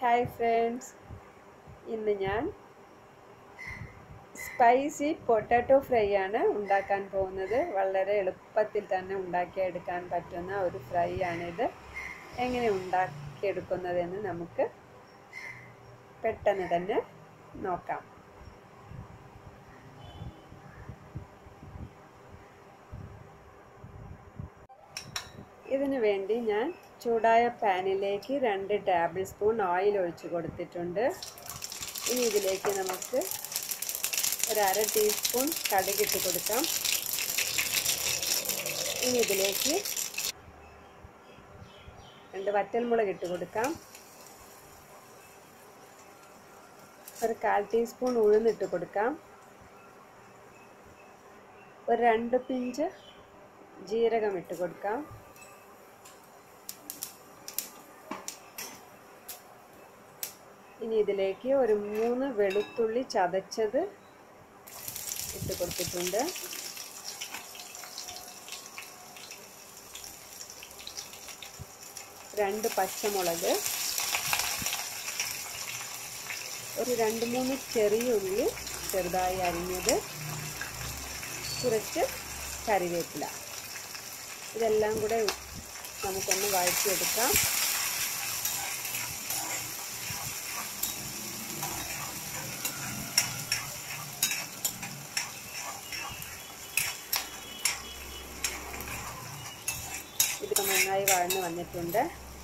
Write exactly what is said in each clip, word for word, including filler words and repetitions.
Hi friends, ഇന്ന് ഞാൻ spicy potato fry ആണ് ഉണ്ടാക്കാൻ പോകുന്നത്. വളരെ എളുപ്പത്തിൽ തന്നെ ഉണ്ടാക്കിയെടുക്കാൻ പറ്റുന്ന ഒരു ഫ്രൈ ആണിത്. എങ്ങനെ ഉണ്ടാക്കിയെടുക്കുന്നതെന്ന് നമുക്ക് പെട്ടെന്ന് തന്നെ നോക്കാം. ഇതിനു വേണ്ടി ഞാൻ ചൂടായ പാനിലേക്ക് രണ്ട് ടേബിൾ സ്പൂൺ ഓയിൽ ഒഴിച്ച് കൊടുത്തിട്ടുണ്ട്. ഇനി ഇതിലേക്ക് നമുക്ക് ഒരു അര ടീസ്പൂൺ കടുകിട്ട് കൊടുക്കാം. ഇനി ഇതിലേക്ക് രണ്ട് വറ്റൽമുളക് ഇട്ട് കൊടുക്കാം. ഒരു കാൽ ടീസ്പൂൺ ഉഴുന്നിട്ട് കൊടുക്കാം. ഒരു രണ്ട് പിഞ്ച് ജീരകം ഇട്ട് കൊടുക്കാം. ഇനി ഇതിലേക്ക് ഒരു മൂന്ന് വെളുത്തുള്ളി ചതച്ചത് ഇട്ട് കൊടുത്തിട്ടുണ്ട്. രണ്ട് പച്ചമുളക്, ഒരു രണ്ട് മൂന്ന് ചെറിയ ഉള്ളി ചെറുതായി അരിഞ്ഞത്, കുറച്ച് കറിവേപ്പില. ഇതെല്ലാം കൂടെ നമുക്കൊന്ന് വഴറ്റിയെടുക്കാം. ഇത് നന്നായി വഴന്ന് വന്നിട്ടുണ്ട്.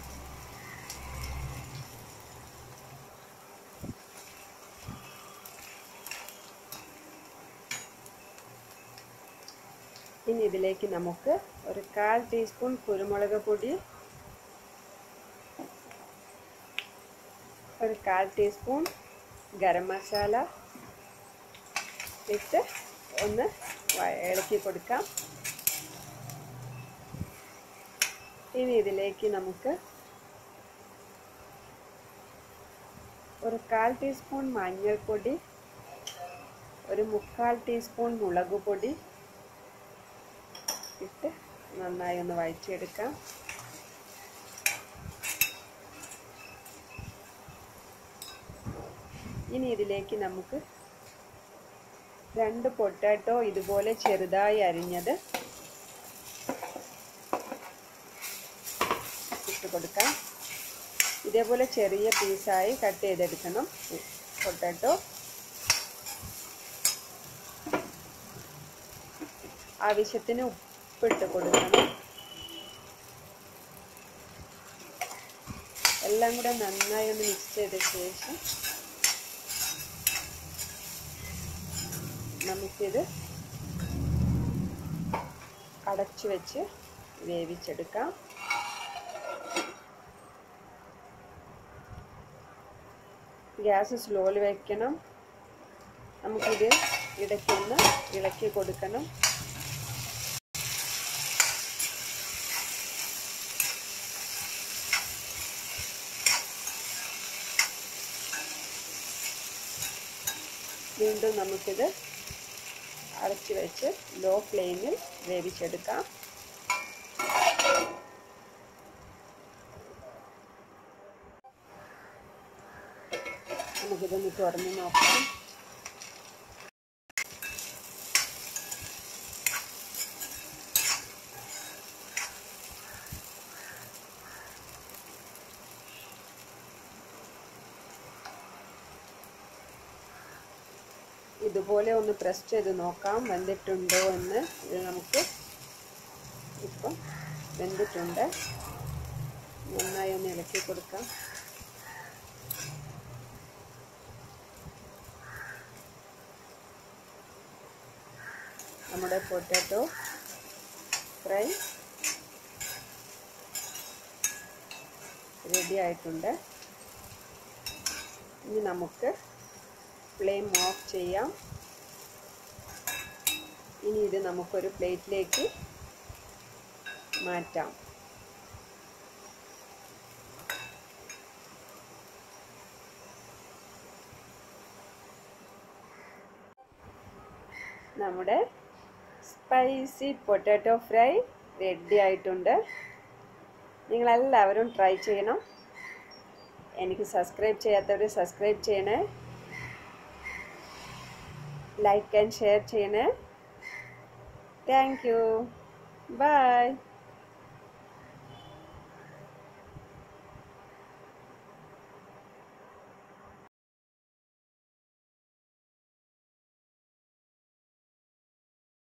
ഇനി ഇതിലേക്ക് നമുക്ക് ഒരു കാൽ ടീസ്പൂൺ കുരുമുളക് പൊടി, ഒരു കാൽ ടീസ്പൂൺ ഗരം മസാല ഇട്ട് ഒന്ന് ഇളക്കി കൊടുക്കാം. ഇനി ഇതിലേക്ക് നമുക്ക് ഒരു കാൽ ടീസ്പൂൺ മഞ്ഞൾപ്പൊടി, ഒരു മുക്കാൽ ടീസ്പൂൺ മുളക് പൊടി ഇട്ട് നന്നായി ഒന്ന് വഴറ്റിയെടുക്കാം. ഇനി ഇതിലേക്ക് നമുക്ക് രണ്ട് പൊട്ടാറ്റോ ഇതുപോലെ ചെറുതായി അരിഞ്ഞത് ഇട്ട് കൊടുക്കാം. ഇതേപോലെ ചെറിയ പീസായി കട്ട് ചെയ്തെടുക്കണം പൊട്ടാറ്റോ. ആവശ്യത്തിന് ഉപ്പിട്ട് കൊടുക്കണം. എല്ലാം കൂടെ നന്നായി ഒന്ന് മിക്സ് ചെയ്ത ശേഷം നമുക്കിത് അടച്ചു വെച്ച് വേവിച്ചെടുക്കാം. ഗ്യാസ് സ്ലോയിൽ വയ്ക്കണം. നമുക്കിത് ഇടയ്ക്കൊന്ന് ഇളക്കി കൊടുക്കണം. വീണ്ടും നമുക്കിത് അടച്ചു വെച്ച് ലോ ഫ്ലെയിമിൽ വേവിച്ചെടുക്കാം. നമുക്കിതൊന്ന് തുറന്ന് നോക്കാം. ഇതുപോലെ ഒന്ന് പ്രസ് ചെയ്ത് നോക്കാം വെന്തിട്ടുണ്ടോ എന്ന്. ഇത് നമുക്ക് ഇപ്പം വെന്തിട്ടുണ്ട്. നന്നായി ഒന്ന് ഇളക്കി കൊടുക്കാം. നമ്മുടെ പൊട്ടാറ്റോ ഫ്രൈ റെഡി ആയിട്ടുണ്ട്. ഇനി നമുക്ക് ഫ്ലെയിം ഓഫ് ചെയ്യാം. ഇനി ഇത് നമുക്കൊരു പ്ലേറ്റിലേക്ക് മാറ്റാം. നമ്മുടെ സ്പൈസി പൊട്ടാറ്റോ ഫ്രൈ റെഡി ആയിട്ടുണ്ട്. നിങ്ങളെല്ലാവരും ട്രൈ ചെയ്യണം. എനിക്ക് സബ്സ്ക്രൈബ് ചെയ്യാത്തവർ സബ്സ്ക്രൈബ് ചെയ്യണേ, ലൈക്ക് ആൻഡ് ഷെയർ ചെയ്യണേ. Thank you. ബൈ.